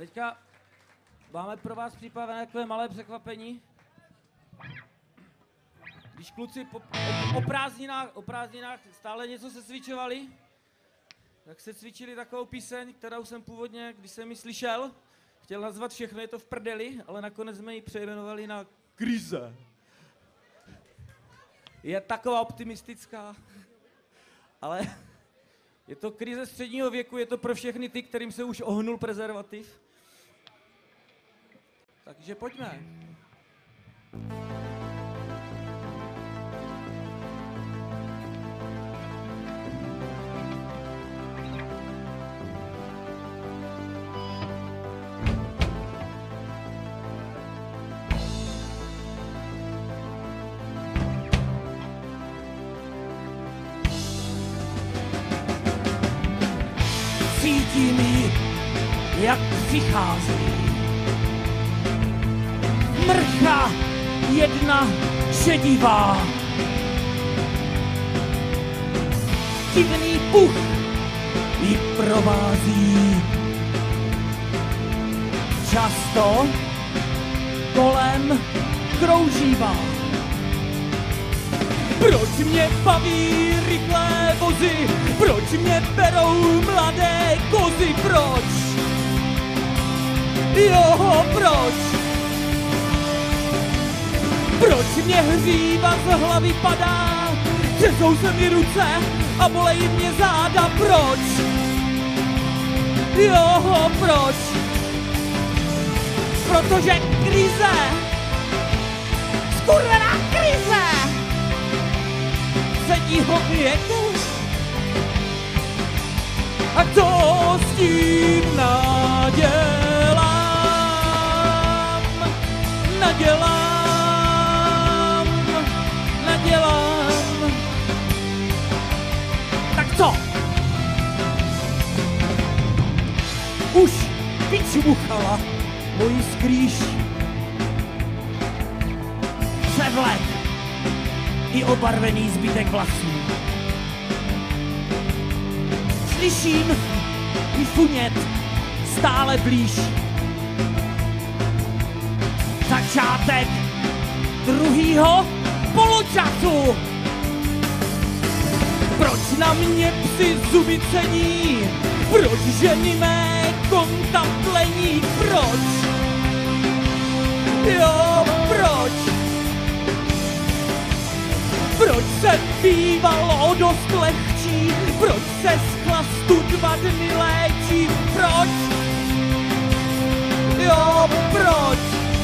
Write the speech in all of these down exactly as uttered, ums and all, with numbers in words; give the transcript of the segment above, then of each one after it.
Teďka máme pro vás připravené takové malé překvapení. Když kluci po, o, o, prázdninách, o prázdninách stále něco se cvičovali, tak se cvičili takovou píseň, kterou jsem původně, když jsem ji slyšel, chtěl nazvat Všechno je to v prdeli, ale nakonec jsme ji přejmenovali na Krize. Je taková optimistická, ale je to krize středního věku, je to pro všechny ty, kterým se už ohnul prezervativ. Takže pojďme. Cítím ji, jak přichází. Mrcha jedna šedivá. Divný puch ji provází. Často kolem kroužívá. Proč mě baví rychlé vozy? Proč mě berou mladé kozy? Proč? Jo, proč? Proč mě hříva z hlavy padá? Třesou se mi ruce a bolejí mě záda. Proč? Jo, proč? Protože krize! Skurvená krize! Sedího věku. A co s tím nadělám? Nadělám, nadělám. Tak co? Už vyčmuchala moji skrýš. Převlek i obarvený zbytek vlasů. Slyším ji funět stále blíž. Začátek druhýho poločasu. Proč na mě psi zuby cení? Proč ženy mé konta plení? Proč? Jo, proč? Proč se bývalo dost lehčí? Proč se z chlastu dva dny léčí? Proč? Jo, proč?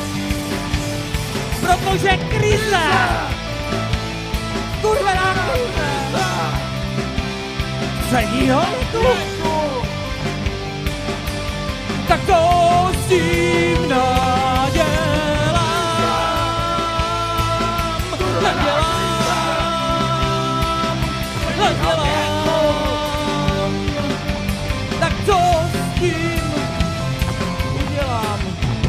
Protože krize! Kurvená krize! Středního věku! Tak to s tím nadělám! Nadělám! Tak co s tím udělám?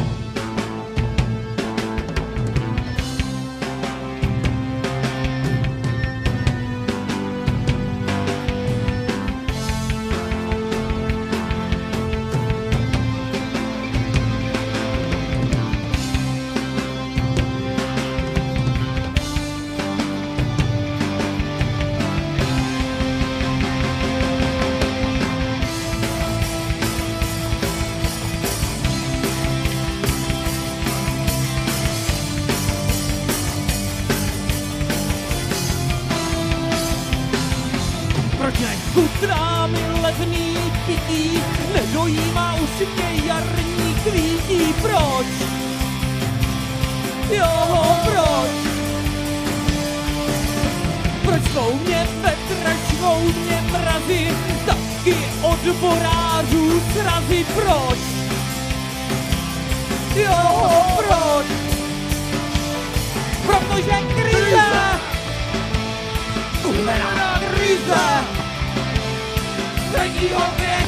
Chutná mi levný pití, nedojímá už mě jarní kvítí. Proč? Jo, proč? Proč svou mě Petra, svou mě mrazy, taky odborářů srazy. Proč? Jo, proč? Protože krize! Kurvená krize! Středního věku!